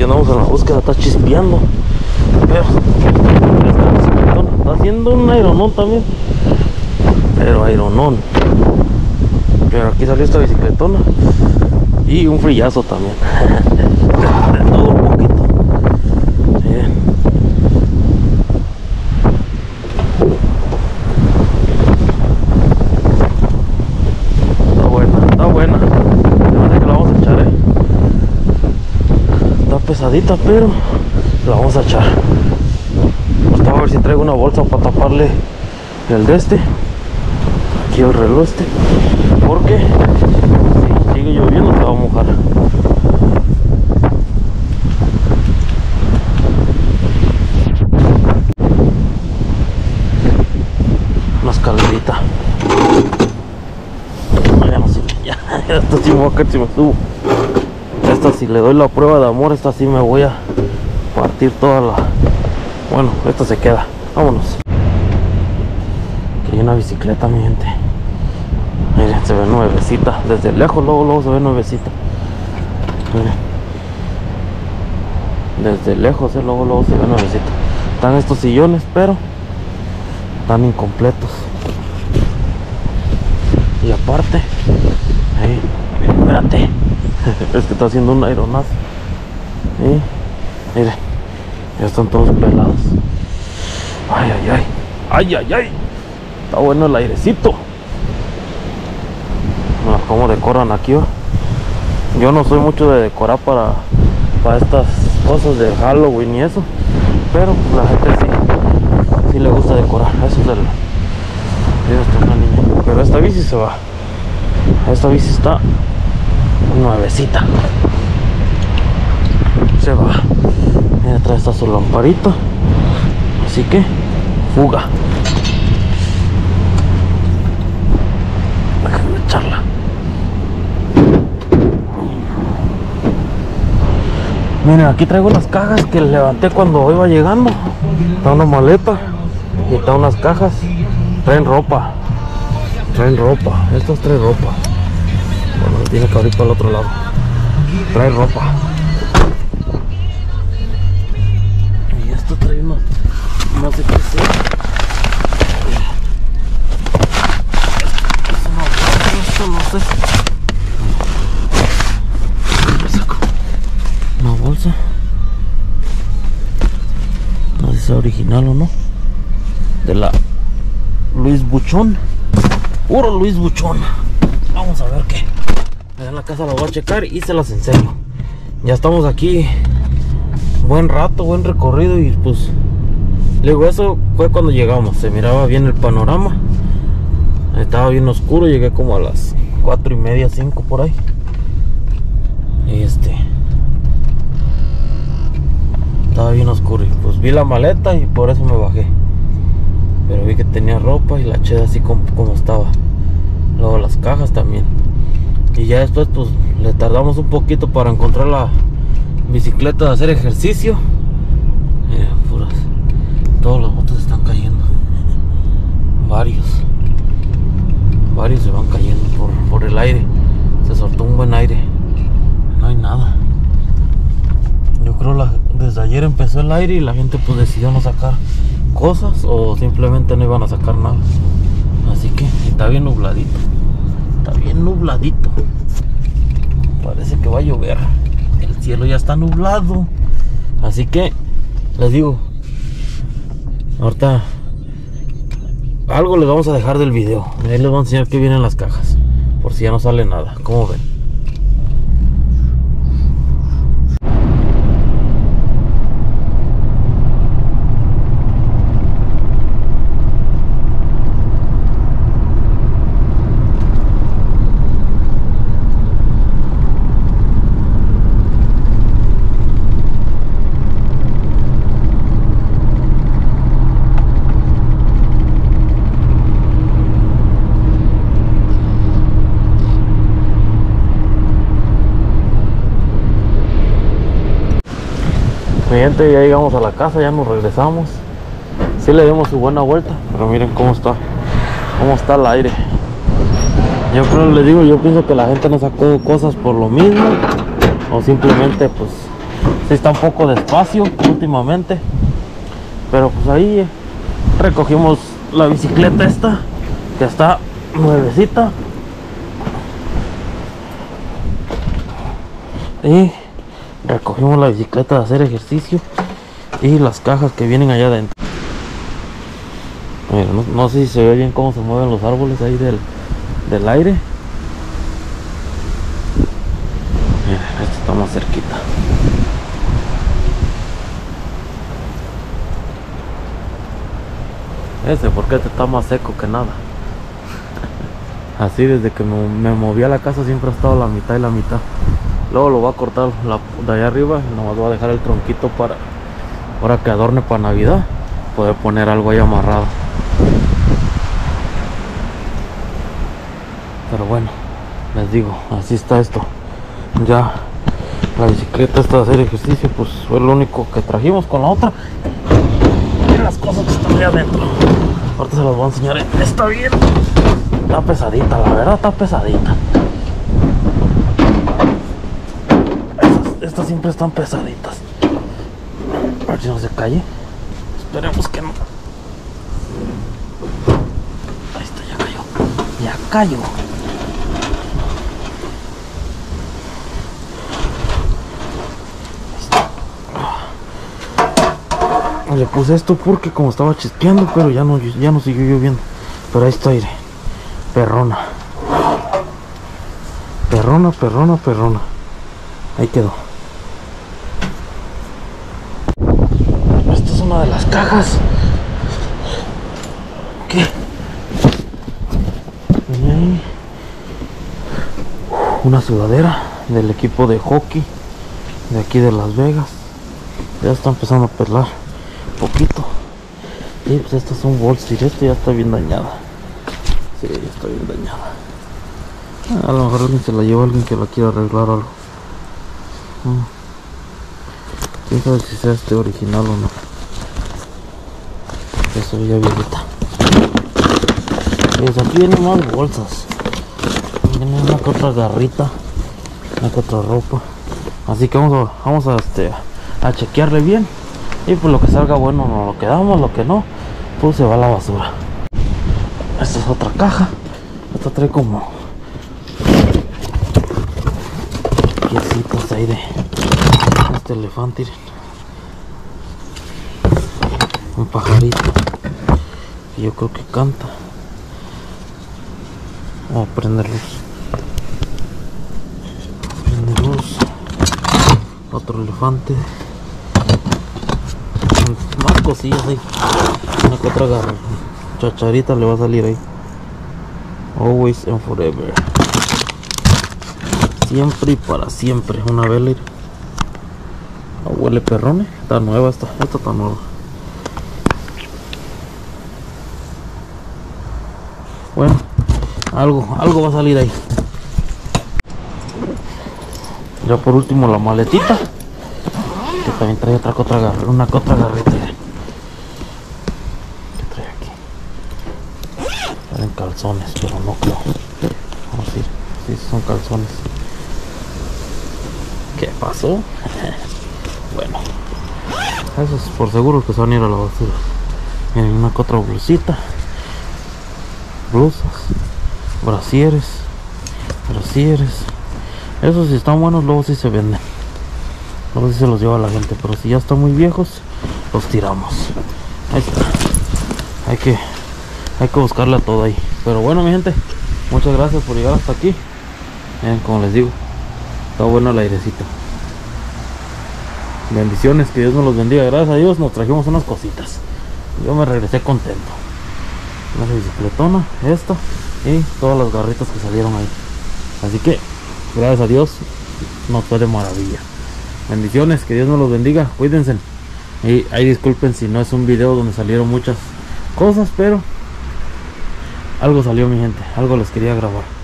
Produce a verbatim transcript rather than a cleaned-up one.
andamos en la búsqueda, está chispeando. Pero está haciendo un aeronón también. Pero aeronón. Pero aquí salió esta bicicletona. Y un frillazo también. De todo un poquito. Bien. Está buena, está buena. Parece que la vamos a echar, eh. Está pesadita, pero la vamos a echar. Hasta a ver si traigo una bolsa para taparle el de este. Aquí el reloj este. Porque si sigue lloviendo se va a mojar. Una escalerita. Ya no sirve. Ya, esta sí me voy a caer si me subo. Esta si le doy la prueba de amor, esta sí me voy a partir toda la... Bueno, esta se queda. Vámonos. Aquí hay una bicicleta, mi gente. Miren, se ve nuevecita. Desde lejos, luego, luego se ve nuevecita. Miren. Desde lejos, eh, luego, luego se ve nuevecita. Están estos sillones, pero están incompletos. Y aparte, ahí, espérate. Es que está haciendo un aeronazo. Y miren, ya están todos pelados. Ay, ay, ay. Ay, ay, ay. Está bueno el airecito. Mira cómo decoran aquí, ¿va? Yo no soy mucho de decorar para, para estas cosas de Halloween y eso, pero la gente sí, sí le gusta decorar. Eso es el... Esta es una niña. Pero esta bici se va. Esta bici está nuevecita. Se va. Y atrás está su lamparita. Así que fuga. Déjame echarla. Miren, aquí traigo las cajas que levanté cuando iba llegando. Está una maleta y está unas cajas. Traen ropa. Traen ropa. Estos traen ropa. Bueno, tiene que abrir para el otro lado. Trae ropa. Y esto trae una... No sé qué sea. Esto no, esto no sé. Una bolsa. No sé si es original o no. De la Luis Buchón. Puro Luis Buchón. Vamos a ver qué. En la casa la voy a checar y se las enseño. Ya estamos aquí. Buen rato, buen recorrido. Y pues luego eso fue cuando llegamos. Se miraba bien el panorama. Estaba bien oscuro. Llegué como a las cuatro y media, cinco por ahí. Y este estaba bien oscuro. Y pues vi la maleta y por eso me bajé. Pero vi que tenía ropa y la eché así como, como estaba. Luego las cajas también. Y ya después pues le tardamos un poquito para encontrar la bicicleta de hacer ejercicio. Miren, puras. Todos los botes están cayendo. Varios. Varios se van cayendo por, por el aire. Se soltó un buen aire. No hay nada. Yo creo la, desde ayer empezó el aire y la gente pues decidió no sacar cosas o simplemente no iban a sacar nada. Así que está bien nubladito. Está bien nubladito. Parece que va a llover. El cielo ya está nublado. Así que les digo, ahorita algo les vamos a dejar del video. Ahí les voy a enseñar que vienen las cajas, por si ya no sale nada. ¿Cómo ven? Mi gente, ya llegamos a la casa, ya nos regresamos. Sí le dimos su buena vuelta, pero miren cómo está, cómo está el aire. Yo creo, les digo, yo pienso que la gente no sacó cosas por lo mismo, o simplemente pues sí está un poco despacio últimamente, pero pues ahí eh, recogimos la bicicleta esta que está nuevecita y recogimos la bicicleta de hacer ejercicio y las cajas que vienen allá adentro. Mira, no, no sé si se ve bien cómo se mueven los árboles ahí del, del aire. Mira, esto está más cerquita. Ese porque este está más seco que nada. Así desde que me, me moví a la casa siempre ha estado la mitad y la mitad. Luego lo voy a cortar la, de allá arriba y nomás voy a dejar el tronquito para ahora que adorne para Navidad, poder poner algo ahí amarrado. Pero bueno, les digo, así está esto. Ya la bicicleta esta de hacer ejercicio pues fue lo único que trajimos con la otra. Y las cosas que están ahí adentro ahorita se las voy a enseñar. Está bien, está pesadita, la verdad está pesadita. Estas, estas siempre están pesaditas. A ver si no se calle. Esperemos que no. Ahí está, ya cayó. Ya cayó. Le puse esto porque como estaba chispeando, pero ya no, ya no siguió lloviendo. Pero ahí está, aire. Perrona. Perrona, perrona, perrona. Ahí quedó. Esta es una de las cajas. ¿Qué? Venía ahí una sudadera del equipo de hockey de aquí de Las Vegas. Ya está empezando a pelar poquito. Y pues esta es un bolsir. Esta ya está bien dañada. Sí, ya está bien dañada. A lo mejor alguien se la lleva, alguien que la quiera arreglar algo. Quién sabe si sea este original o no. Eso ya viejita. Pues aquí vienen más bolsas. Viene una que otra garrita, una que otra ropa. Así que vamos a, vamos a, este, a chequearle bien. Y pues lo que salga bueno nos lo quedamos, lo que no, pues se va a la basura. Esta es otra caja. Esta trae como piecitos ahí de este elefante. Un pajarito. Y yo creo que canta. Vamos a prender luz. Prender luz. Otro elefante. Más cosillas ahí. Una que otra garra. Chacharita le va a salir ahí. Always and forever. Siempre y para siempre. Una vela. Oh, huele perrone. Está nueva esta. Esta está nueva. Bueno, algo, algo va a salir ahí. Ya por último la maletita. Que también trae otra otra garra, una otra garrita. ¿Qué trae aquí? Traen calzones, pero no creo. Vamos a ir. Sí, son calzones. ¿Qué pasó? Bueno, esos por seguro que se van a ir a la basura. Miren, una que otra blusita. Blusas, brasieres, brasieres. Esos si están buenos luego sí se venden. Luego sí se los lleva la gente. Pero si ya están muy viejos, los tiramos. Ahí está. Hay que, hay que buscarle a todo ahí. Pero bueno, mi gente, muchas gracias por llegar hasta aquí. Miren, como les digo, está bueno el airecito. Bendiciones, que Dios nos los bendiga. Gracias a Dios nos trajimos unas cositas. Yo me regresé contento. Una bicicletona, esta y todas las garritas que salieron ahí. Así que gracias a Dios nos fue de maravilla. Bendiciones, que Dios nos los bendiga, cuídense. Y ahí disculpen si no es un video donde salieron muchas cosas, pero algo salió, mi gente, algo les quería grabar.